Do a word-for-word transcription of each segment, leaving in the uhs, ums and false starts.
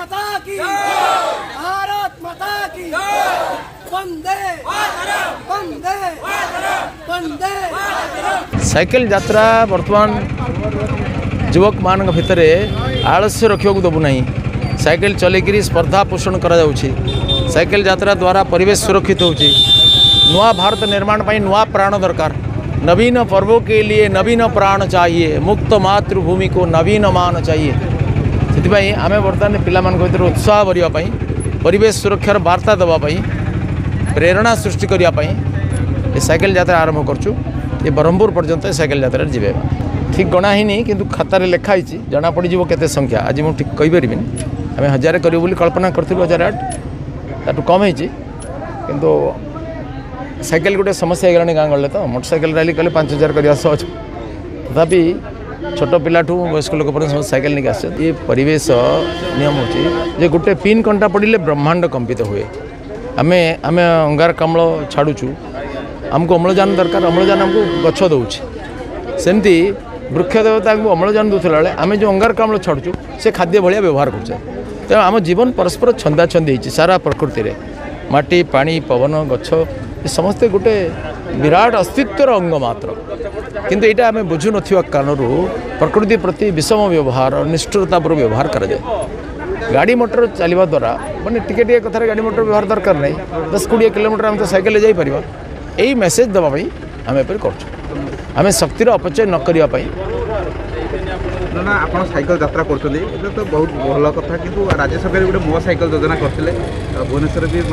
माता की भारत माता की वंदे वंदे वंदे। साइकिल यात्रा वर्तमान युवक मान भितर आलस्य रखा देवु ना साइकिल चलकर स्पर्धा पोषण करा साइकिल यात्रा द्वारा परिवेश सुरक्षित होची नुआ भारत निर्माण पर नुआ प्राण दरकार नवीन पर्वों के लिए नवीन प्राण चाहिए मुक्त मातृभूमि को नवीन मान चाहिए से आम बर्तमान पिला भर उत्साह करने परिवेश सुरक्षार वार्ता देवाई प्रेरणा सृष्टि करने साइकिल यात्रा आरंभ करचु ये ब्रह्मपुर पर्यंत साइकिल यात्रा जीवे ठीक गणा ही किंतु खातार लिखाई जना पड़ केते संख्या आज मुझे ठीक कहीपरि आम हजार कर कल्पना करूँ हजार आठ ताठू कम होती किंतु साइकिल गोटे समस्या हो गलानी गाँ गले तो मोटरसाइकिल रैली कले पाँच हजार करवा सहज तथापि छोट पिलाठू वयस्क लोक पर्यटन साइकिल नहीं आस ये परिवेश नियम हो गोटे पिन कंटा पड़े ब्रह्मांड कंपित हुए आम आम अंगारकाम्ल छाड़ुचु आमको अम्लजान दरकार अम्लजान आमको गछ दौर सेमती वृक्ष देवता को अम्लजान दूसरा बेले आम जो अंगारकाम्ल छाड़ुचु से खाद्य भाया व्यवहार कर तेणु आम जीवन परस्पर छंदा छंदी सारा प्रकृति रे माटी पानी पवन गछ ये समस्ते गोटे विराट अस्तित्वर अंग मात्र किंतु यहाँ आम बुझु न कारण प्रकृति प्रति विषम व्यवहार निष्ठुरतापूर व्यवहार कराए गाड़ी मोटर चलवा द्वारा मानने टिके कथार गाड़ी मोटर व्यवहार दरकार नहीं दस कोड़े किलोमीटर आम तो साइकिल जापर यही मेसेज देवाई आम एपरी करें शक्तिर अपचय न करने ना आप साइकिल यात्रा कर तो बहुत भल कथा कि राज्य सरकार गोटे मो साइकिल योजना करते भुवनेश्वर भी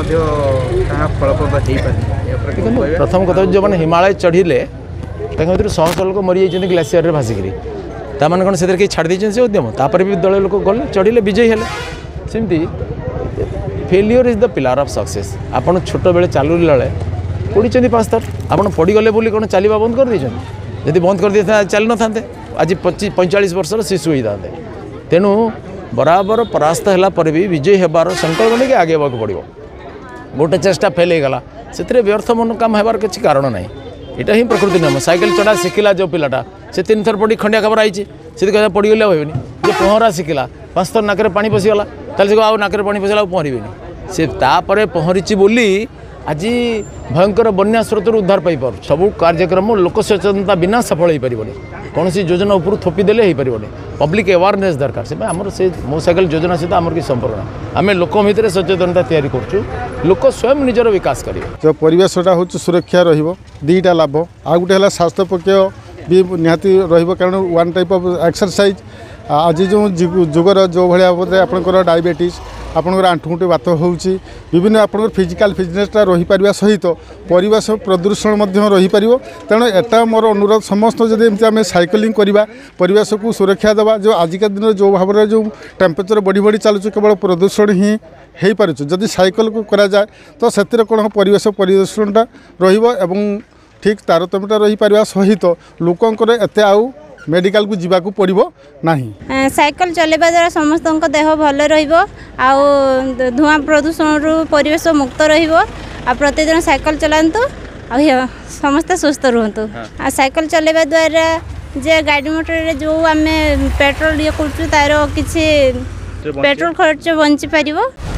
फलप्रद प्रथम कथा जो मैंने हिमालय चढ़िले भर शह शह लोक मरी जाइए ग्लेसीयर में भासिक ताने कौन से छाड़ देते उद्यम तापर भी दल लोक गले चढ़िले विजयी हेले सेमती failure is the pillar of success आपड़ छोट बेले चालू बेले पड़ी पाँच थर आप पड़गले बोली कौन चलवा बंद कर देते जदि बंद कर दे चली न था आज पच्चीस पैंचाश वर्षर शिशु होता तेणु बराबर परास्त है भी विजयी होबार संकल्प नहीं आगे आगे पड़ो गोटे चेष्टा फेल होगा से व्यर्थ मन काम होबार किसी कारण ना यहाँ ही प्रकृति नियम साइकिल चढ़ा शिखला जो पिलाटा से तीन थर पड़ी खंडिया खबर आई से पड़गले होनी जो पहरा शिखला पाँच थर नाक पानी पशिगला ताले से नाक पानी पशिगला पहरबेनि से तापर पहरी बोली आज भयंकर बन्या स्रोत उद्धार पाइपर सबू कार्यक्रम लोक सचेतनता बिना सफल हो पारबनी कौन सी योजना ऊपर थोपीदेले हो पारबनी पब्लिक अवेयरनेस दरकार से आमर से मो साइकिल योजना सहित आमर कि संपर्क ना आम लोक भितर सचेतनता तैयारी करूँ लोक स्वयं निजर विकास करेंगे जो परिवेशटा हूँ सुरक्षा रईटा लाभ आ गए स्वास्थ्य पक्ष भी निहाती कारण वन टाइप ऑफ एक्सरसाइज आज जो जुगर जो भाया भाव आपंकर डायबिटीज आपंकर आंठुगुंटे बात होची विभिन्न आपंकर फिजिकल फिटनेसटा रही पारिबा सहित परिवेश प्रदूषण रही पारिबो तेणु एटा मोर अनुरोध समस्त जदि एमती आम साइकिलिंग करवा परिवेश को सुरक्षा देवा जो आजिका दिन जो भाव में जो टेम्परेचर बढ़ी बढ़ी चलुच केवल प्रदूषण ही हो पार जदि साइकिल को करा जाए तो से कौन परिवेश प्रदूषणटा रहिबो एवं ठीक तारतम्यटा रही पारिबा सहित लोकंकर एते आउ मेडिकल को जीवा को पड़ो नहीं साइकिल चलेबा द्वारा समस्त देह भल रहा धुआं प्रदूषण रु परिवेश मुक्त रहा प्रतिदिन साइकिल चलातु आ समस्त सुस्थ रुहतु आ साइकिल चलेबा द्वारा जे गाड़ी मोटर जो आम पेट्रोल ये कर तार किसी पेट्रोल खर्च बंची पार।